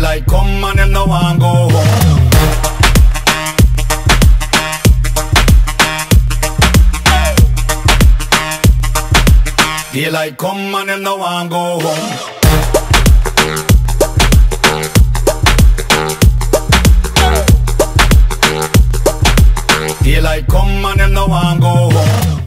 Daylight come and them no want go home. Daylight come and them no want go home. Daylight come and them no want go home.